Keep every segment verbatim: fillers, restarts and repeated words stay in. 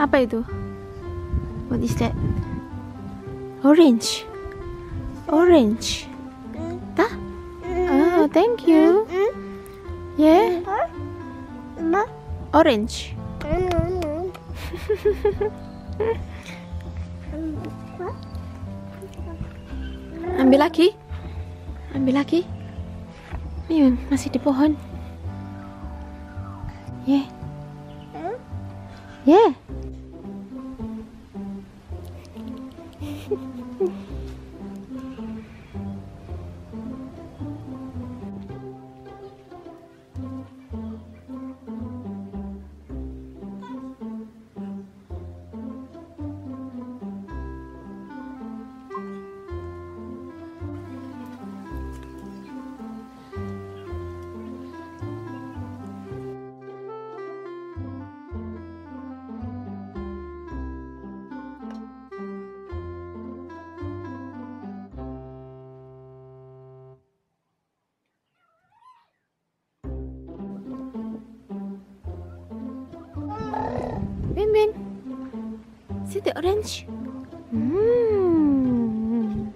Apa itu? What is that? Orange. Orange. Tah? Oh, thank you. Yeah. Orange. Ambil lagi. Ambil lagi. Ini masih di pohon. Yeah. Yeah. Bin Bin, see the orange? Hmm.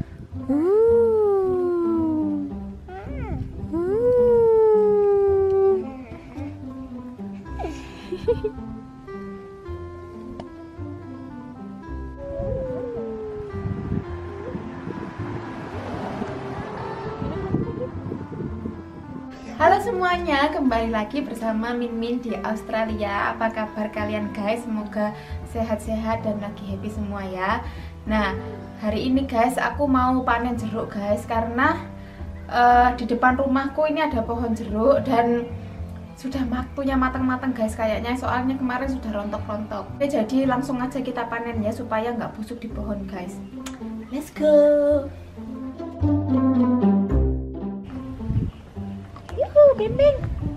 Ooh. Ooh. Halo semuanya, kembali lagi bersama Min Min di Australia. Apa kabar kalian guys? Semoga sehat-sehat dan lagi happy semua ya. Nah, hari ini guys aku mau panen jeruk guys. Karena uh, di depan rumahku ini ada pohon jeruk dan sudah waktunya matang-matang guys kayaknya. Soalnya kemarin sudah rontok-rontok. Oke, jadi langsung aja kita panen ya supaya nggak busuk di pohon guys. Let's go. Bimbing.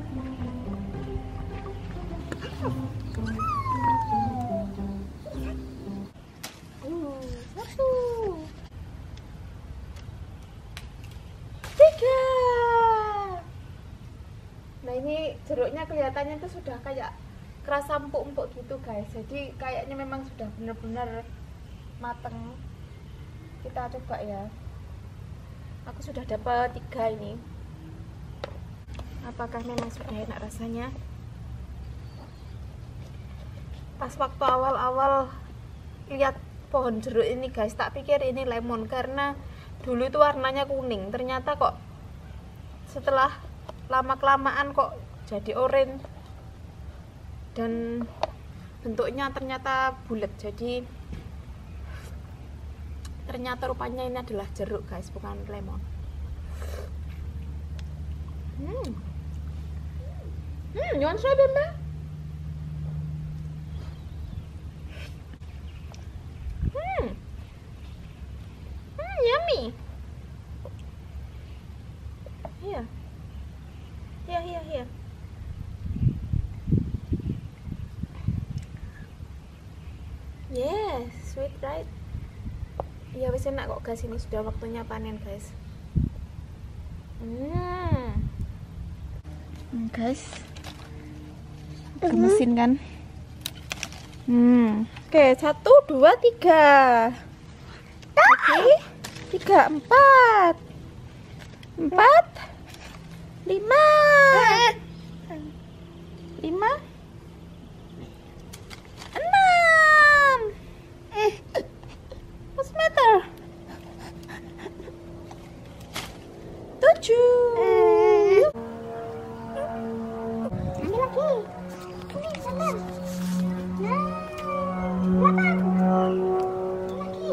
Uh, satu. Tiga. Nah, ini jeruknya kelihatannya tuh sudah kayak kerasa empuk-empuk gitu guys. Jadi kayaknya memang sudah benar-benar mateng. Kita coba ya. Aku sudah dapat tiga ini. Apakah memang sudah enak rasanya? Pas waktu awal-awal lihat pohon jeruk ini guys, tak pikir ini lemon karena dulu itu warnanya kuning. Ternyata kok setelah lama-kelamaan kok jadi oranye dan bentuknya ternyata bulat. Jadi ternyata rupanya ini adalah jeruk guys, bukan lemon. Hmm. Hmm, you want to try, Bimba? Hmm. Hmm, yummy. Here. Here, here, here. Yes, sweet right? Ya wis enak kok guys, ini sudah waktunya panen guys. Hmm. Hmm, guys. Ke mesin kan. Hmm. Oke, satu, dua, tiga. Oke, tiga, empat, empat, lima, lima, enam. What's the matter? Tujuh. Ini lagi. Ini sembilan. Nah, delapan. Ini lagi.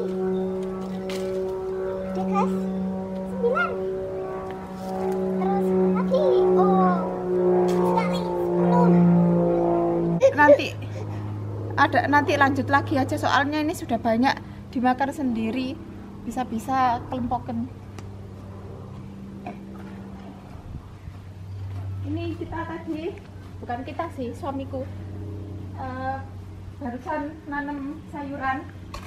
Oke guys, sembilan. Terus lagi. Oh, sekali sepuluh. Nanti ada nanti lanjut lagi aja soalnya ini sudah banyak dimakan sendiri, bisa-bisa kelempokan. Ini kita tadi, bukan kita sih, suamiku uh, barusan nanam sayuran.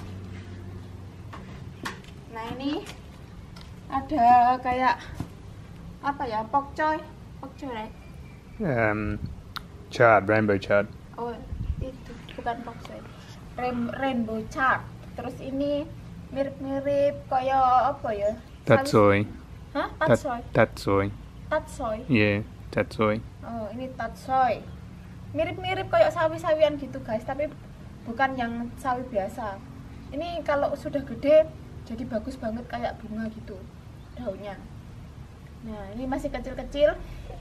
Nah, ini ada kayak apa ya, pokcoy, pokcoy right? Um, chard, rainbow chard. Oh, itu bukan foxy. Rain, rainbow chart. Terus ini mirip-mirip kayak apa ya? Tatsoi. Hah? Tatsoi. Tatsoi. Tatsoi. Yeah, tatsoi. Oh, ini tatsoi. Mirip-mirip kayak sawi-sawian gitu, guys, tapi bukan yang sawi biasa. Ini kalau sudah gede jadi bagus banget kayak bunga gitu daunnya. Nah, ini masih kecil-kecil.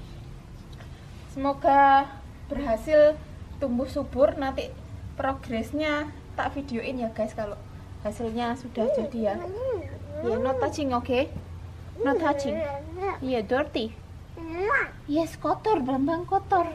Semoga berhasil tumbuh subur. Nanti progresnya tak videoin ya guys kalau hasilnya sudah jadi ya. Ya, not touching, oke? Okay? Not touching. Iya, yeah, dirty. Yes, kotor, Bambang kotor.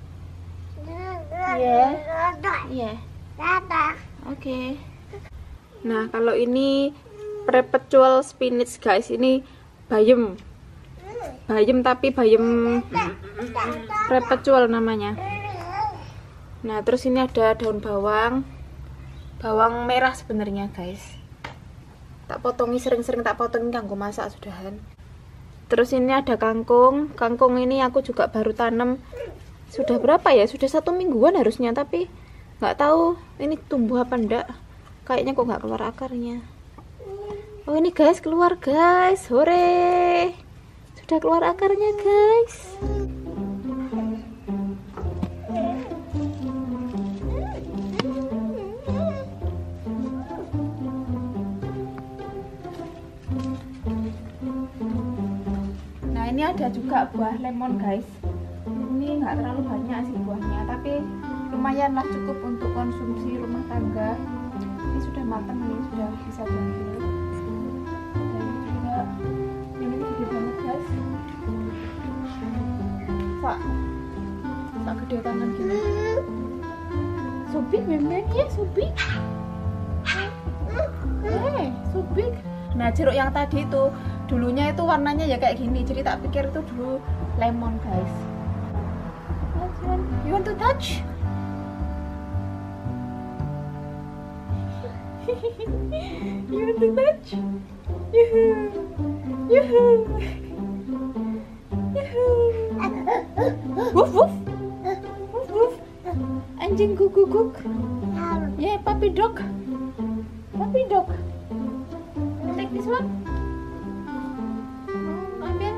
Iya. Iya. Oke. Nah, kalau ini perpetual spinach guys, ini bayem. Bayem tapi bayem perpetual namanya. Nah, terus ini ada daun bawang. Bawang merah sebenarnya, guys. Tak potongi, sering-sering tak potongi kanggo masak sudahan. Terus ini ada kangkung. Kangkung ini aku juga baru tanam. Sudah berapa ya? Sudah satu mingguan harusnya, tapi nggak tahu ini tumbuh apa enggak. Kayaknya kok nggak keluar akarnya. Oh, ini guys, keluar guys. Hore. Sudah keluar akarnya, guys. Nah, ini ada juga buah lemon, guys. Ini nggak terlalu banyak sih buahnya, tapi lumayan lah, cukup untuk konsumsi rumah tangga. Ini sudah matang, ini sudah bisa diambil. Dan juga ini gede banget, guys. Pak, tak gede tangan gini. So big, memang ya, so big. Eh, so big. Nah, jeruk yang tadi itu dulunya itu warnanya ya kayak gini, jadi tak pikir itu dulu lemon, guys. You want to touch? You want to touch? Yuhu, yuhu, yuhu. Woof woof, woof woof. Anjing guguk guguk. Yeah, puppy dog, puppy dog. Take this one. Ambil.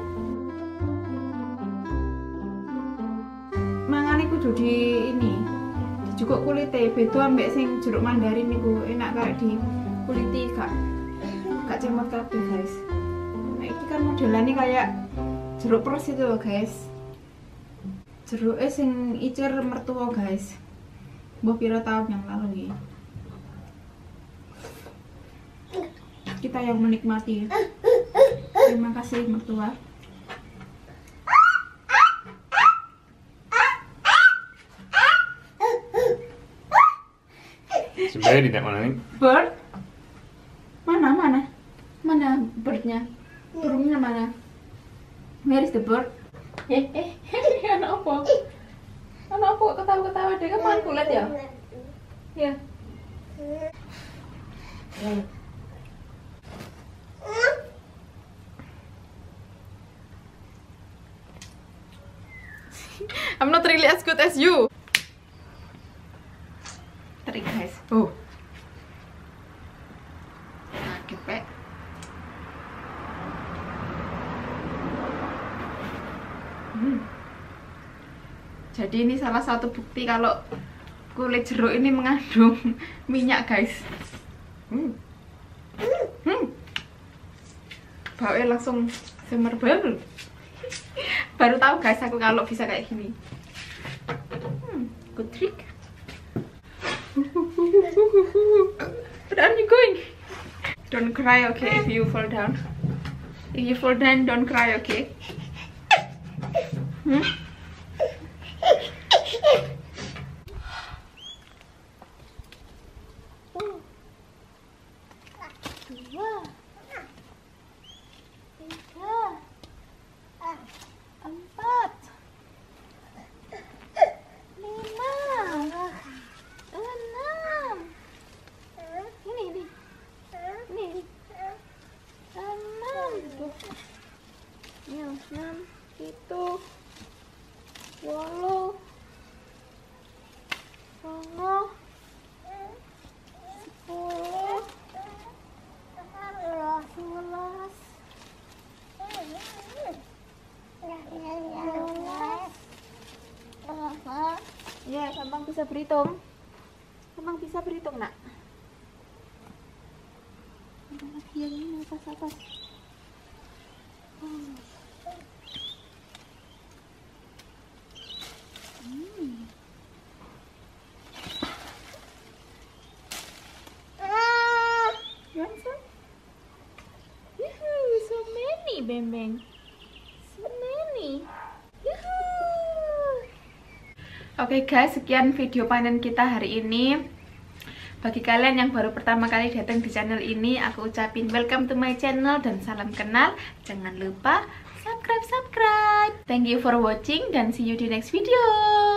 Mangane kudu di ini. Dijukuk kulite, beda ambek sing jeruk mandarin niku enak kayak di kuliti gak gak cemot kabeh, guys. Nah, ini kan modelannya kayak jeruk pros itu loh, guys. Jeruknya sing icer mertua, guys. Mbah pira tahun yang lalu ya. Kita yang menikmati. Terima kasih mertua. It's a birdie, that one, I think. Bird? Mana, mana? Mana birdnya? Burungnya mana? Where is the bird? Eh, eh, anak apa? Anak apa ketawa-ketawa? Dia kan makan kulit ya? Ya. I'm not really as good as you. Trik, guys. Oh. Nah, kepek. Hmm. Jadi ini salah satu bukti kalau kulit jeruk ini mengandung minyak, guys. Hmm. Hmm. Baunya langsung semerbel. Baru tahu, guys, aku kalau bisa kayak gini. Hmm, good trick. Where are you going? Don't cry, okay, if you fall down. If you fall down, don't cry, okay? Hmm? Dua, tiga, empat, lima, enam. Ini, ini, ini, enam. Ini enam, itu, wolo, songo, Ya, Sambang bisa berhitung. Sambang bisa berhitung, nak. Ada lagi yang ini atas atas. Oh. Hmm. Langsung. Yuhu, so many, Bembeng. So many. Yuhu. Oke okay guys, sekian video panen kita hari ini. Bagi kalian yang baru pertama kali datang di channel ini, aku ucapin welcome to my channel dan salam kenal. Jangan lupa subscribe subscribe. Thank you for watching dan see you di next video.